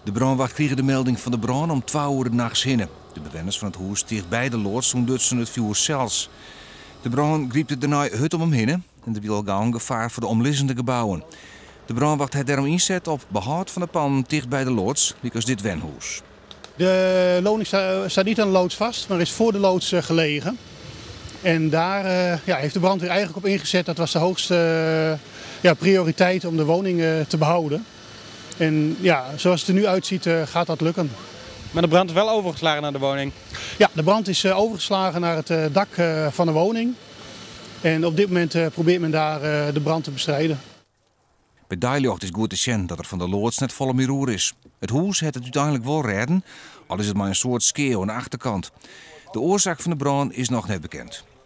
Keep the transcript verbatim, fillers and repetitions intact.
De brandwacht kregen de melding van de brand om twaalf uur 's nachts hinnen. De bewoners van het huis dicht bij de loods toen dutsen het vuur zelfs. De brand griep het daarna hut om hem heen en er viel al gevaar voor de omliggende gebouwen. De brandwacht had daarom inzet op behoud van de pan dicht bij de loods, als dit wenhuis. De woning staat niet aan de loods vast, maar is voor de loods gelegen. En daar uh, ja, heeft de brandweer eigenlijk op ingezet. Dat was de hoogste uh, ja, prioriteit om de woning uh, te behouden. En ja, zoals het er nu uitziet uh, gaat dat lukken. Maar de brand is wel overgeslagen naar de woning? Ja, de brand is uh, overgeslagen naar het uh, dak uh, van de woning. En op dit moment uh, probeert men daar uh, de brand te bestrijden. Bij Dijljocht is goed te zien dat er van de loods net volle meer roer is. Het huis heeft het uiteindelijk wel redden, al is het maar een soort skeeuw aan de achterkant. De oorzaak van de brand is nog net bekend.